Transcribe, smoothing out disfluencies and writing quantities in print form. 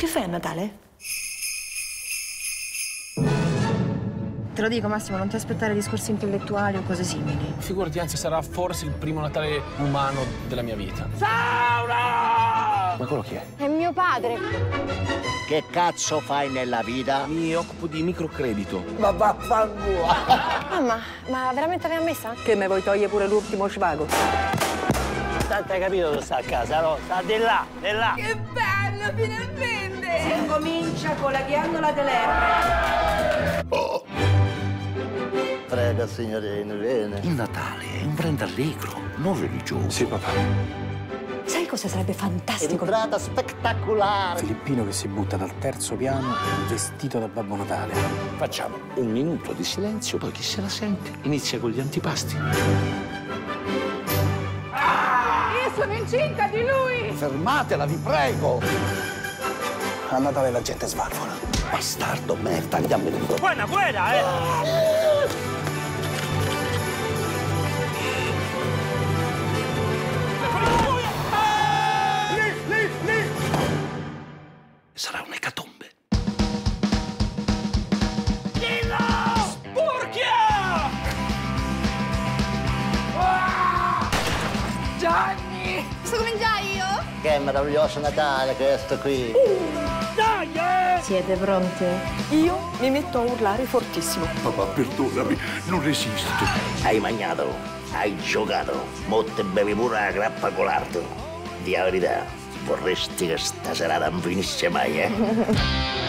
Che fai a Natale? Te lo dico, Massimo, non ti aspettare discorsi intellettuali o cose simili. Figurati, anzi, sarà forse il primo Natale umano della mia vita. Saura! Ma quello chi è? È mio padre. Che cazzo fai nella vita? Mi occupo di microcredito. Ma vaffanculo! Mamma, ma veramente l'hai ammessa? Che me vuoi togliere pure l'ultimo svago? Tanto hai capito dove sta a casa, no? Sta di là, di là. Che bello, finalmente! Si incomincia con la ghiandola dell'erba. Prega, signorina, vieni. Il Natale è un brand allegro, non religioso. Sì, papà. Sai cosa sarebbe fantastico? Entrata spettacolare. Filippino che si butta dal terzo piano vestito da Babbo Natale. Facciamo un minuto di silenzio, poi chi se la sente inizia con gli antipasti. Io sono incinta di lui! Fermatela, vi prego. A Natale la gente svalvola. Bastardo, merda, andiamo in giro. Buona guerra, Sarà un'ecatombe. Gianni! Posso cominciare io? Che meraviglioso Natale questo qui. Siete pronti? Io mi metto a urlare fortissimo. Papà, perdonami, non resisto. Hai mangiato, hai giocato, mo te bevi pure la grappa con l'arto. Di la verità, vorresti che sta serata non finisse mai, eh?